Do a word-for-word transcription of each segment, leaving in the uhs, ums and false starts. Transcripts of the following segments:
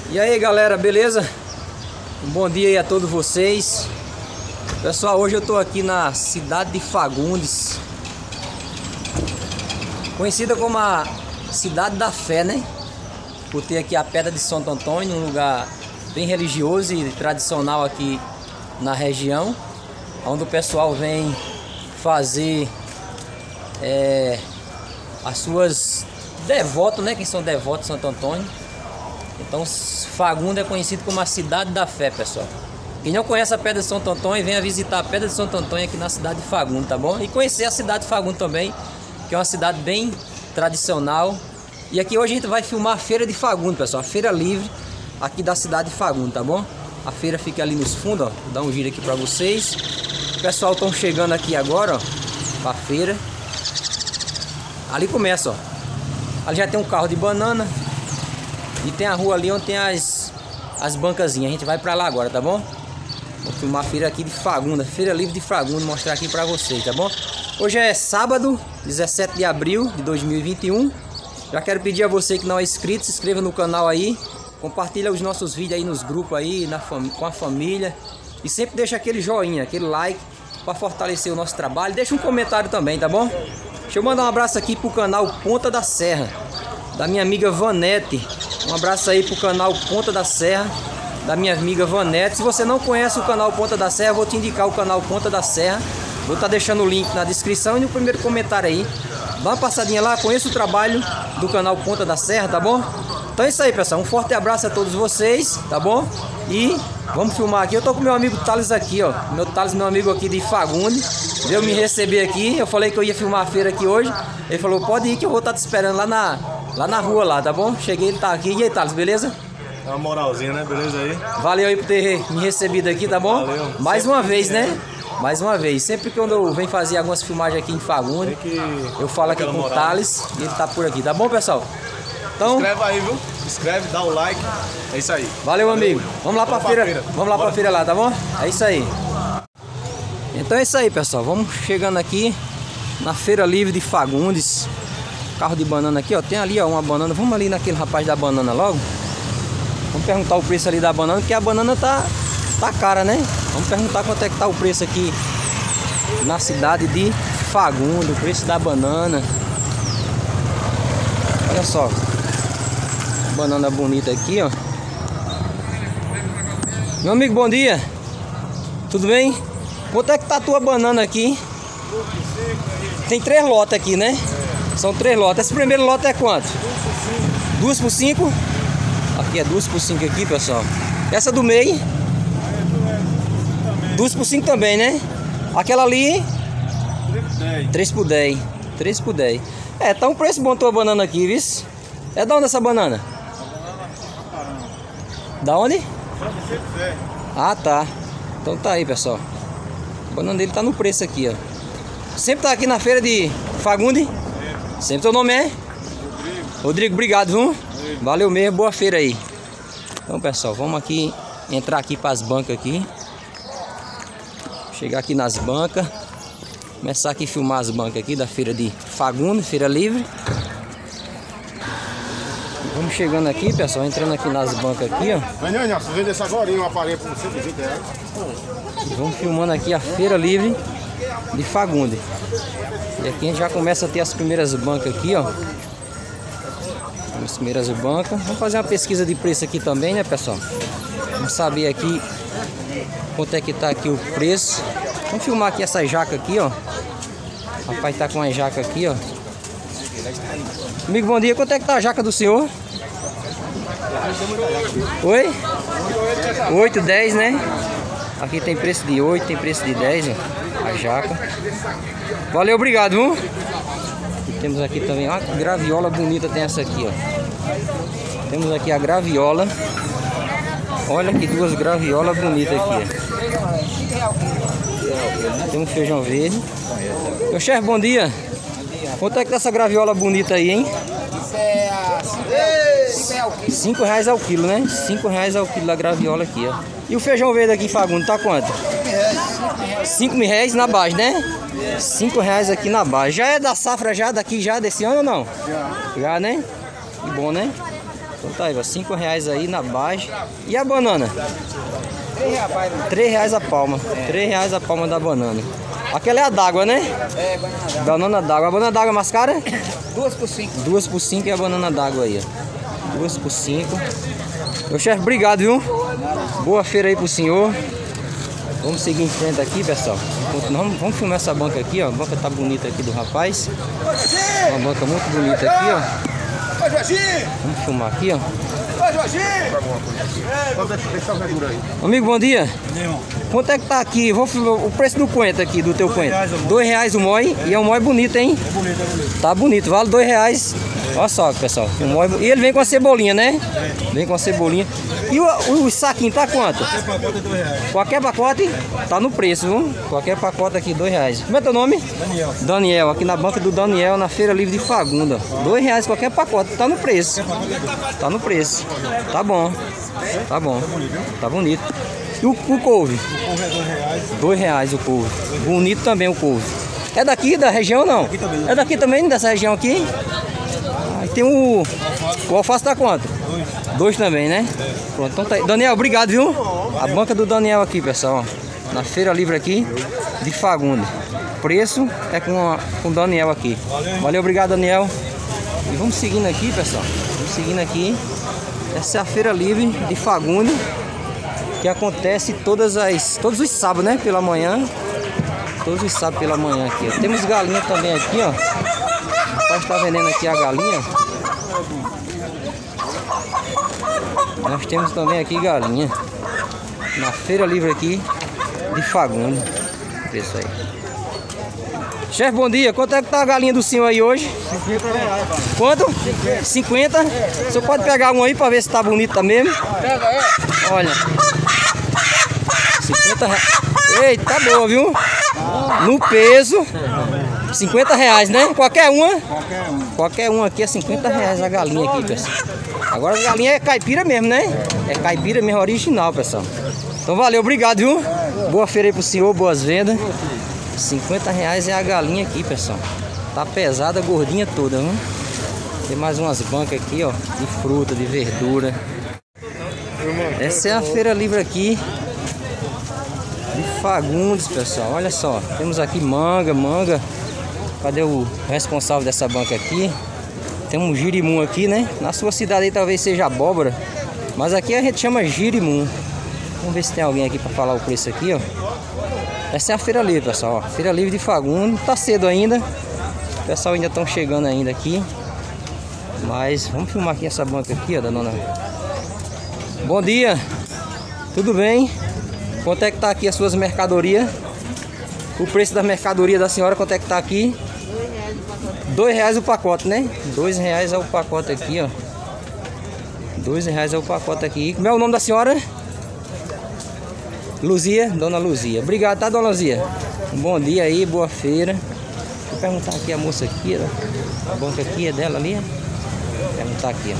E aí galera, beleza? Um bom dia aí a todos vocês. Pessoal, hoje eu tô aqui na cidade de Fagundes, conhecida como a cidade da fé, né? Por ter aqui a pedra de Santo Antônio, um lugar bem religioso e tradicional aqui na região, onde o pessoal vem fazer é, as suas devotos, né? Quem são devotos de Santo Antônio. Então Fagundes é conhecido como a cidade da fé, pessoal. Quem não conhece a pedra de Santo Antônio, venha visitar a pedra de Santo Antônio aqui na cidade de Fagundes, tá bom? E conhecer a cidade de Fagundes também, que é uma cidade bem tradicional. E aqui hoje a gente vai filmar a feira de Fagundes, pessoal, a feira livre aqui da cidade de Fagundes, tá bom? A feira fica ali nos fundos, ó. Vou dar um giro aqui pra vocês. O pessoal estão chegando aqui agora, ó, pra feira. Ali começa, ó. Ali já tem um carro de banana. E tem a rua ali onde tem as, as bancazinhas. A gente vai pra lá agora, tá bom? Vou filmar a feira aqui de Fagundes, feira livre de Fagundes, mostrar aqui pra vocês, tá bom? Hoje é sábado, dezessete de abril de dois mil e vinte e um. Já quero pedir a você que não é inscrito, se inscreva no canal aí. Compartilha os nossos vídeos aí nos grupos aí, na com a família. E sempre deixa aquele joinha, aquele like pra fortalecer o nosso trabalho. Deixa um comentário também, tá bom? Deixa eu mandar um abraço aqui pro canal Ponta da Serra, da minha amiga Vanete. Um abraço aí pro canal Ponta da Serra, da minha amiga Vanete. Se você não conhece o canal Ponta da Serra, eu vou te indicar o canal Ponta da Serra. Vou estar deixando o link na descrição e no primeiro comentário aí. Dá uma passadinha lá, conheça o trabalho do canal Ponta da Serra, tá bom? Então é isso aí, pessoal. Um forte abraço a todos vocês, tá bom? E vamos filmar aqui. Eu tô com meu amigo Thales aqui, ó. Meu Thales, meu amigo aqui de Fagundes, veio me receber aqui. Eu falei que eu ia filmar a feira aqui hoje. Ele falou, pode ir que eu vou estar te esperando lá na, lá na rua lá, tá bom? Cheguei, ele tá aqui. E aí, Thales, beleza? É uma moralzinha, né? Beleza aí? Valeu aí por ter me recebido aqui, tá bom? Valeu. Mais Sempre uma vez, é. né? Mais uma vez. Sempre que eu venho fazer algumas filmagens aqui em Fagundes, que eu falo aqui com o Thales e ele tá por aqui, tá bom, pessoal? Então, inscreve aí, viu? Inscreve, dá o like. É isso aí. Valeu, Valeu. amigo. Vamos lá pra, Vamos feira. pra feira. Vamos lá Bora. pra feira lá, tá bom? É isso aí. Então é isso aí, pessoal. Vamos chegando aqui na feira livre de Fagundes. Carro de banana aqui, ó. Tem ali, ó, uma banana. Vamos ali naquele rapaz da banana logo. Vamos perguntar o preço ali da banana, porque a banana tá, tá cara, né? Vamos perguntar quanto é que tá o preço aqui na cidade de Fagundes, o preço da banana. Olha só, banana bonita aqui, ó. Meu amigo, bom dia. Tudo bem? Quanto é que tá a tua banana aqui? Tem três lotes aqui, né? São três lotes. Esse primeiro lote é quanto? Duas por cinco? Aqui é duas por cinco aqui, pessoal. Essa do meio? Duas por cinco também, né? Aquela ali? três por dez. três por dez. É, tá um preço bom tua banana aqui, viu? É da onde essa banana? Da onde? Ah, tá. Então tá aí, pessoal. A banana dele tá no preço aqui, ó. Sempre tá aqui na feira de Fagundes? Sempre. Teu nome é? Rodrigo. Rodrigo, obrigado, viu? Valeu mesmo, boa feira aí. Então, pessoal, vamos aqui entrar aqui para as bancas aqui. Chegar aqui nas bancas. Começar aqui a filmar as bancas aqui da feira de Fagundes, feira livre. Vamos chegando aqui, pessoal, entrando aqui nas bancas aqui, ó. Mas não, não, você vende essa agora um aparelho por cento e vinte reais. E vamos filmando aqui a feira livre de Fagundes. E aqui a gente já começa a ter as primeiras bancas aqui, ó. As primeiras bancas. Vamos fazer uma pesquisa de preço aqui também, né, pessoal? Vamos saber aqui quanto é que tá aqui o preço. Vamos filmar aqui essa jaca aqui, ó. O rapaz tá com uma jaca aqui, ó. Amigo, bom dia. Quanto é que tá a jaca do senhor? Oi? oito, dez, né? Aqui tem preço de oito, tem preço de dez, ó. A jaca. Valeu, obrigado, viu? E temos aqui também uma graviola bonita, tem essa aqui, ó. Temos aqui a graviola. Olha que duas graviolas bonitas aqui, ó. Tem um feijão verde. Meu chefe, bom dia. Quanto é que tá essa graviola bonita aí, hein? cinco reais ao quilo, né? cinco reais ao quilo da graviola aqui, ó. E o feijão verde aqui em Fagundes, tá quanto? cinco mil reais na base, né? cinco reais aqui na base. Já é da safra já daqui, já desse ano ou não? Já. Já, né? Que bom, né? Então tá aí, cinco reais aí na baixa. E a banana? três reais a palma. três reais a palma da banana. Aquela é a d'água, né? É, banana d'água. Banana d'água. A banana d'água é mais cara? Duas por cinco. Duas por cinco é a banana d'água aí, ó. Duas por cinco. Meu chefe, obrigado, viu? Boa feira aí pro senhor. Vamos seguir em frente aqui, pessoal. Vamos, vamos filmar essa banca aqui, ó. A banca tá bonita aqui do rapaz. Uma banca muito bonita aqui, ó. Vamos filmar aqui, ó. Amigo, bom dia. Quanto é que tá aqui? Vou filmar o preço do coentro aqui, do teu coentro. Dois reais o moi. E é um moi bonito, hein? É bonito, é bonito. Tá bonito, vale dois reais. Olha só, pessoal. Um moi... E ele vem com a cebolinha, né? Vem com a cebolinha. E o, o, o saquinho tá quanto? Qualquer pacote é dois reais. Qualquer pacote tá no preço, viu? Qualquer pacote aqui, dois reais. Como é teu nome? Daniel. Daniel, aqui na banca do Daniel, na Feira Livre de Fagunda. Dois reais qualquer pacote, tá no preço. Tá no preço. Tá bom. Tá bom. Tá bonito. E o, o couve? O couve é dois reais. Dois reais o couve. Bonito também o couve. É daqui da região não? Daqui também. É daqui também, dessa região aqui? Ah, tem o... O alface tá quanto? Dois. Dois também, né? Pronto, então tá aí. Daniel, obrigado, viu? A banca do Daniel aqui, pessoal. Ó. Na Feira Livre aqui de Fagunda. Preço é com, a, com o Daniel aqui. Valeu. Valeu, obrigado, Daniel. E vamos seguindo aqui, pessoal. Vamos seguindo aqui. Essa é a Feira Livre de Fagunda, que acontece todas as, todos os sábados, né? Pela manhã. Todos os sábados pela manhã aqui. Ó. Temos galinha também aqui, ó. O rapaz está vendendo aqui a galinha. Nós temos também aqui galinha. Na Feira Livre aqui de Fagunda. Preço aí. Chefe, bom dia. Quanto é que tá a galinha do senhor aí hoje? cinquenta reais. Quanto? cinquenta? O senhor pode pegar um aí pra ver se tá bonito também? Pega, é. Olha. cinquenta reais. Eita, tá boa, viu? No peso. cinquenta reais, né? Qualquer uma? Qualquer um. Qualquer uma aqui é cinquenta reais a galinha aqui, pessoal. Agora a galinha é caipira mesmo, né? É caipira mesmo, original, pessoal. Então valeu, obrigado, viu? Boa feira aí pro senhor, boas vendas. cinquenta reais é a galinha aqui, pessoal. Tá pesada, gordinha toda, viu? Tem mais umas bancas aqui, ó, de fruta, de verdura. Essa é a Feira Livre aqui de Fagundes, pessoal. Olha só, temos aqui manga, manga. Cadê o responsável dessa banca aqui? Tem um girimum aqui, né? Na sua cidade aí talvez seja abóbora, mas aqui a gente chama girimum. Vamos ver se tem alguém aqui para falar o preço aqui, ó. Essa é a Feira Livre, pessoal, ó. Feira Livre de Fagundes. Tá cedo ainda. O pessoal ainda estão chegando ainda aqui. Mas vamos filmar aqui essa banca aqui, ó, da dona. Bom dia. Tudo bem? Quanto é que tá aqui as suas mercadorias? O preço da mercadoria da senhora, quanto é que tá aqui? Dois reais o pacote, né? Dois reais é o pacote aqui, ó. Dois reais é o pacote aqui. Como é o nome da senhora? Luzia, dona Luzia. Obrigado, tá, dona Luzia? Um bom dia aí, boa feira. Vou perguntar aqui a moça aqui, ó. A banca aqui é dela ali, ó. Vou perguntar aqui,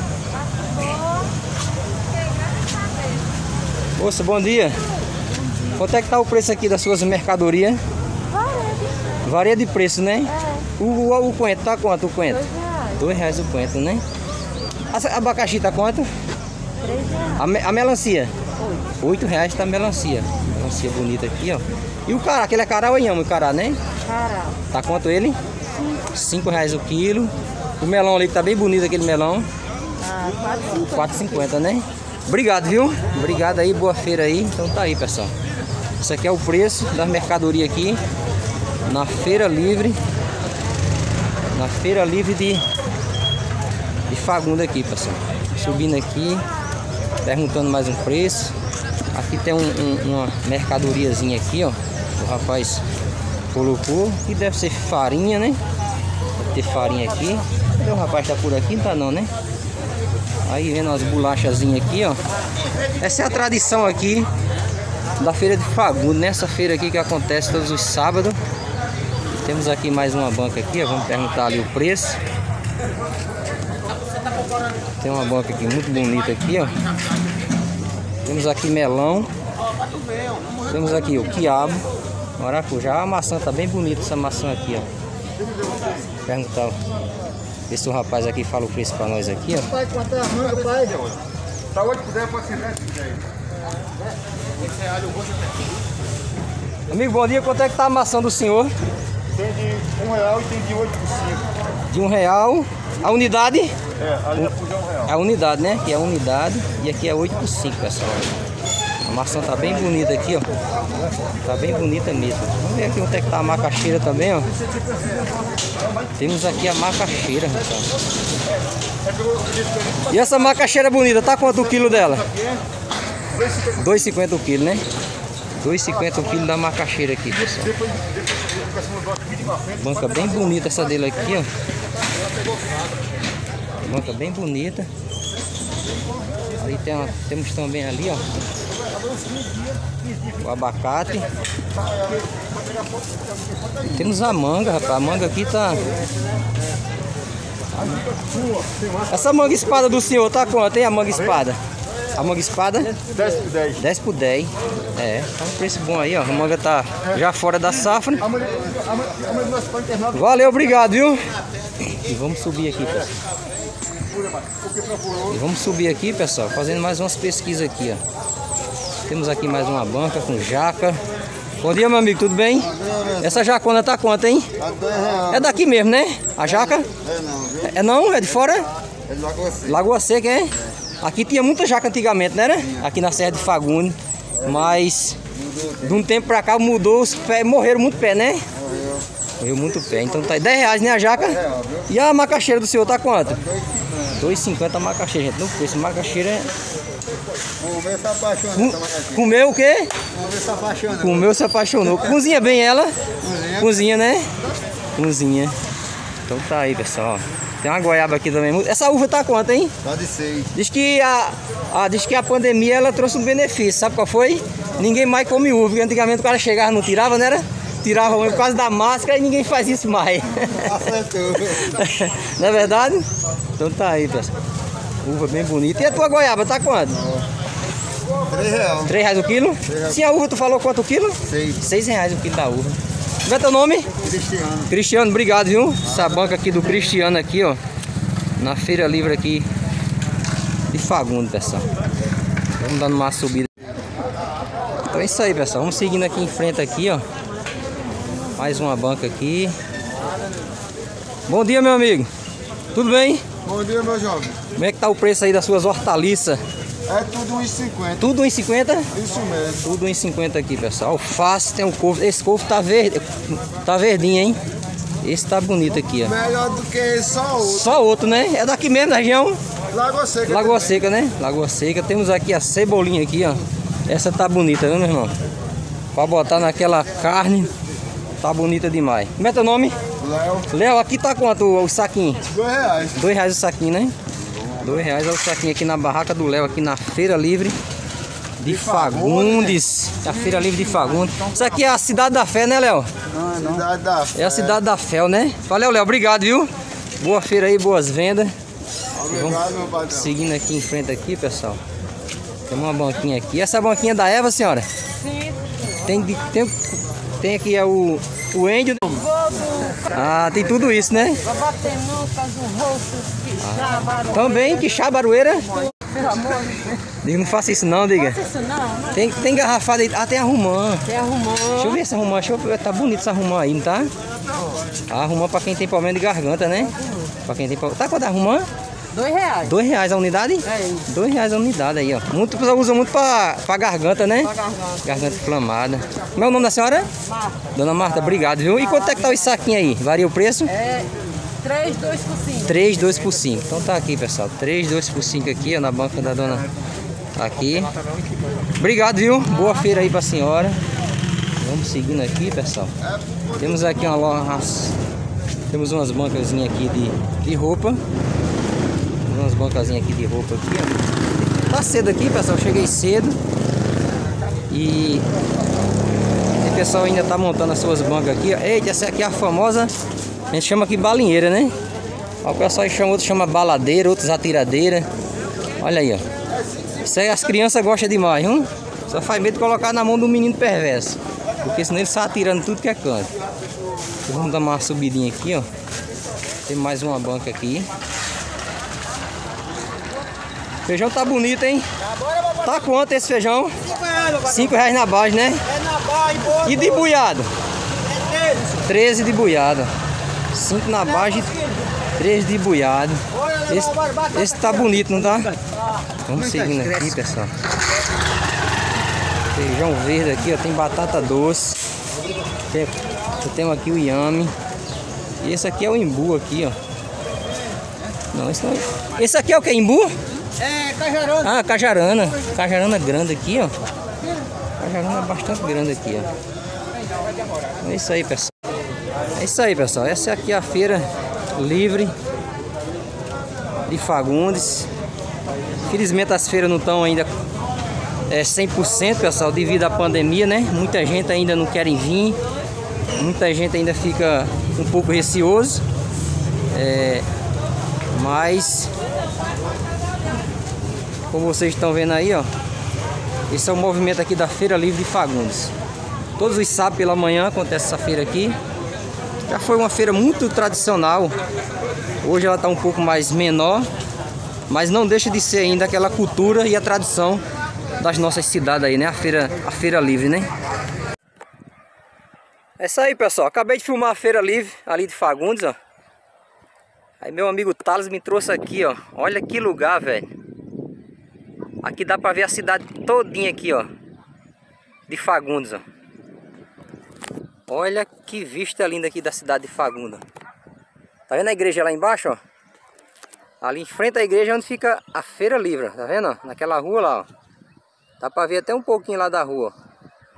ó. Moça, bom dia. Quanto é que tá o preço aqui das suas mercadorias? Varia. Varia de preço, né? É. O, o, o coentro tá quanto o coentro? Dois reais. Dois reais o coentro, né? A abacaxi tá quanto? Três reais. A, me, a melancia? Oito. Oito reais tá a melancia. Melancia bonita aqui, ó. E o cará, aquele é cará ou inhame, o cará, né? Cará. Tá quanto ele? Cinco. Cinco reais o quilo. O melão ali que tá bem bonito, aquele melão. Ah, quatro e cinquenta, né? Obrigado, viu? Obrigado aí, boa feira aí. Então tá aí, pessoal. Isso aqui é o preço da mercadoria aqui na Feira Livre. Na Feira Livre de, de Fagunda aqui, pessoal. Subindo aqui, perguntando mais um preço. Aqui tem um, um, uma mercadoriazinha aqui, ó. O rapaz colocou. Que deve ser farinha, né? Deve ter farinha aqui. O rapaz tá por aqui, não tá não, né? Aí vendo as bolachazinhas aqui, ó. Essa é a tradição aqui da Feira de Fagunda, nessa feira aqui que acontece todos os sábados. E temos aqui mais uma banca aqui, ó. Vamos perguntar ali o preço. Tem uma banca aqui muito bonita aqui, ó. Temos aqui melão. Temos aqui o quiabo, maracujá. A maçã tá bem bonita, essa maçã aqui, ó. Vou perguntar Ver se o rapaz aqui fala o preço pra nós aqui, ó. Pai, quanto é a manga, pai? Tá oito por dez, pode ser dez por dez. Amigo, bom dia. Quanto é que tá a maçã do senhor? Tem de um real e tem de oito por cinco. De um real. A unidade? É, ali é por um real. A unidade, né? Aqui é a unidade e aqui é oito por cinco, pessoal. A maçã tá bem bonita aqui, ó. Tá bem bonita mesmo. Vamos ver aqui onde é que tá a macaxeira também, ó. Temos aqui a macaxeira, pessoal. E essa macaxeira bonita, tá quanto o quilo dela? dois e cinquenta o quilo, né? dois e cinquenta o quilo da macaxeira aqui, pessoal. Banca bem bonita essa dele aqui, ó. Banca bem bonita. Ali tem uma, temos também ali, ó, o abacate. Temos a manga, rapaz. A manga aqui tá... Essa manga espada do senhor tá quanto, hein? A manga espada. A manga espada? dez por dez. dez por dez. É, tá um preço bom aí, ó. A manga tá já fora da safra. Valeu, obrigado, viu? E vamos subir aqui, pessoal. E vamos subir aqui, pessoal, fazendo mais umas pesquisas aqui, ó. Temos aqui mais uma banca com jaca. Bom dia, meu amigo, tudo bem? Essa jacona tá quanto, hein? É daqui mesmo, né? A jaca? É não, viu? É não? É de fora? É de Lagoa Seca. Lagoa Seca, é? Aqui tinha muita jaca antigamente, né? Aqui na Serra de Fagundes. Mas de um tempo pra cá mudou, os pés, morreram muito pé, né? Morreu. Morreu muito pé. Então tá aí dez reais, né, a jaca? E a macaxeira do senhor tá quanto? dois e cinquenta a macaxeira, gente. Não preço, macaxeira é... Comeu se apaixonou. Com... Comeu o quê? Comeu se apaixonou. Comeu, se apaixonou. Cozinha bem ela? Cozinha. Cozinha, né? Cozinha. Então tá aí, pessoal. Tem uma goiaba aqui também. Essa uva tá quanto, hein? Tá de seis. Diz que a, a, diz que a pandemia ela trouxe um benefício. Sabe qual foi? Ninguém mais come uva. Porque antigamente o cara chegava e não tirava, né? Era? Tirava por causa da máscara e ninguém faz isso mais. Acertou. Não é verdade? Então tá aí, pessoal. Uva bem bonita. E a tua goiaba tá quanto? três reais. três reais o quilo? reais. Sim, a uva tu falou quanto o quilo? seis. seis reais o quilo da uva. Como é teu nome? Cristiano. Cristiano, obrigado, viu? Essa banca aqui do Cristiano aqui, ó. Na Feira Livre aqui de Fagundes, pessoal. Vamos dando uma subida. Então é isso aí, pessoal. Vamos seguindo aqui em frente aqui, ó. Mais uma banca aqui. Bom dia, meu amigo. Tudo bem? Bom dia, meu jovem. Como é que tá o preço aí das suas hortaliças? É tudo um e cinquenta. Tudo um e cinquenta? Isso mesmo. Tudo um e cinquenta aqui, pessoal. Alface, tem um couve. Esse couve tá verde. Tá verdinho, hein? Esse tá bonito aqui, ó. Melhor do que esse, só outro. Só outro, né? É daqui mesmo, da região? Lagoa Seca. Lagoa também. Seca, né? Lagoa Seca. Temos aqui a cebolinha aqui, ó. Essa tá bonita, viu, meu irmão? Pra botar naquela carne. Tá bonita demais. Como é teu nome? Léo. Léo, aqui tá quanto o saquinho? Dois reais. Dois reais o saquinho, né? Dois reais é o saquinho aqui na barraca do Léo, aqui na Feira Livre de Fagundes. A Feira Livre de Fagundes. Isso aqui é a Cidade da Fé, né, Léo? Não, não. Cidade da Fé. É a Cidade da Fé, né? Valeu, Léo. Obrigado, viu? Boa feira aí, boas vendas. Obrigado, meu patrão. Seguindo aqui em frente aqui, pessoal. Tem uma banquinha aqui. Essa é a banquinha da Eva, senhora? Sim. Tem, tem, tem aqui é o, o índio. Ah, tem tudo isso, né? Babatenucas, o rosto, quixaba, Também, quixá, barueira. pelo amor de Deus. Diga, não faça isso não, diga. Não faça isso não, não. Tem, tem garrafada aí. Ah, tem a romã. Tem arrumou. Deixa eu ver essa romã. Deixa eu ver. Tá bonita essa romã aí, não tá? A romã pra quem tem problema de garganta, né? Pra quem tem problema. Tá quanto a romã? Dois reais. Dois reais a unidade? É isso. Dois reais a unidade aí, ó. Muito pessoal usa muito pra, pra garganta, né? Pra garganta. Garganta inflamada. Como é o nome da senhora? Marca. Dona Marta, obrigado, viu? E quanto é que tá os saquinhos aí? Varia o preço? É três, dois por cinco. três, dois por cinco. Então tá aqui, pessoal. três, dois por cinco aqui, ó, na banca da dona. Aqui. Obrigado, viu? Boa feira aí pra senhora. Vamos seguindo aqui, pessoal. Temos aqui uma loja. Temos umas bancazinhas aqui de, de roupa. Umas bancazinhas aqui de roupa aqui, ó. Tá cedo aqui, pessoal. Cheguei cedo. E o pessoal ainda tá montando as suas bancas aqui, ó. Eita, essa aqui é a famosa. A gente chama aqui balinheira, né? Ó, o pessoal chama, outros chama baladeira, outros atiradeira. Olha aí, ó. Isso aí as crianças gostam demais, viu? Só faz medo de colocar na mão do menino perverso. Porque senão ele sai atirando tudo que é canto. Vamos dar uma subidinha aqui, ó. Tem mais uma banca aqui. O feijão tá bonito, hein? Tá quanto esse feijão? cinco reais na base, né? E de buiado? treze de buiado. cinco na base, três de buiado. Esse, esse tá bonito, não tá? Vamos seguindo aqui, pessoal. Feijão verde aqui, ó. Tem batata doce. Tem, eu tenho aqui o inhame. E esse aqui é o imbu aqui, ó. Não, esse não é... Esse aqui é o que? Imbu? É, cajarana. Ah, cajarana. Cajarana grande aqui, ó. Cajarana bastante grande aqui, ó. É isso aí, pessoal. É isso aí, pessoal. Essa aqui é a feira livre de Fagundes. Infelizmente as feiras não estão ainda é, cem por cento, pessoal, devido à pandemia, né? Muita gente ainda não quer vir. Muita gente ainda fica um pouco receoso. É, mas como vocês estão vendo aí, ó, esse é o movimento aqui da Feira Livre de Fagundes. Todos os sábados pela manhã acontece essa feira aqui. Já foi uma feira muito tradicional. Hoje ela está um pouco mais menor, mas não deixa de ser ainda aquela cultura e a tradição das nossas cidades aí, né? A feira, a feira livre, né? É isso aí, pessoal. Acabei de filmar a feira livre ali de Fagundes, ó. Aí meu amigo Thales me trouxe aqui, ó. Olha que lugar, velho. Aqui dá pra ver a cidade todinha aqui, ó, de Fagundes, ó. Olha que vista linda aqui da cidade de Fagundes. Tá vendo a igreja lá embaixo, ó? Ali em frente à igreja é onde fica a feira livre, tá vendo, ó? Naquela rua lá, ó. Dá pra ver até um pouquinho lá da rua, ó.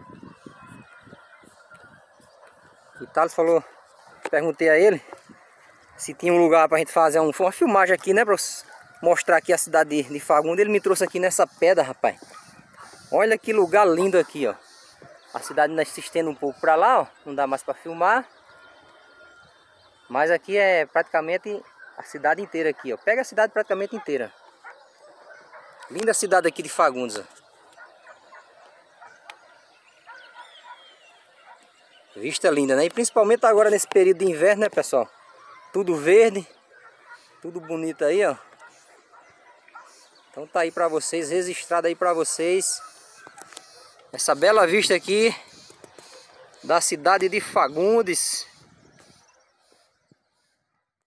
O Thales falou, perguntei a ele se tinha um lugar pra gente fazer um, uma filmagem aqui, né? Pra mostrar aqui a cidade de, de Fagundes. Ele me trouxe aqui nessa pedra, rapaz. Olha que lugar lindo aqui, ó. A cidade ainda se estende um pouco pra lá, ó. Não dá mais pra filmar. Mas aqui é praticamente a cidade inteira aqui, ó. Pega a cidade praticamente inteira. Linda cidade aqui de Fagundes, ó. Vista linda, né? E principalmente agora nesse período de inverno, né, pessoal? Tudo verde, tudo bonito aí, ó. Então tá aí pra vocês, registrado aí pra vocês essa bela vista aqui da cidade de Fagundes.